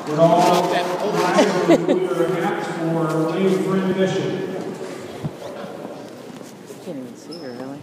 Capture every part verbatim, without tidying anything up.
Would all rise and include their hats for Lady Friend Bishop. I can't even see her, really.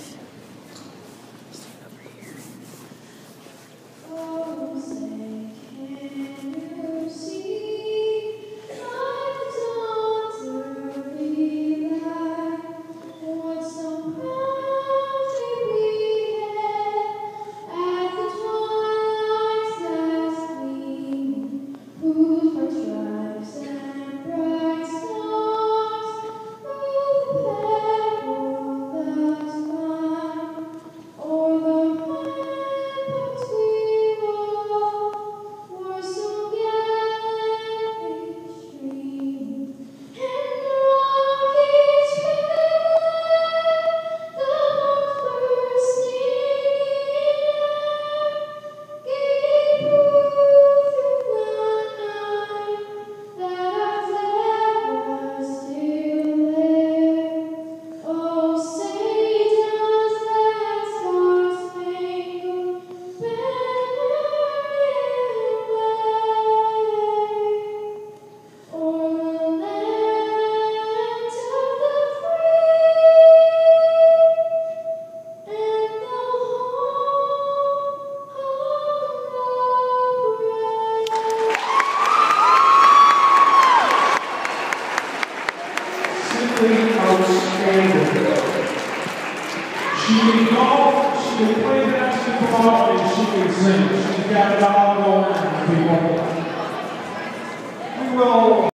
Outstanding. She can golf, she can play basketball, and she can sing. She's got it all going on, people. We will.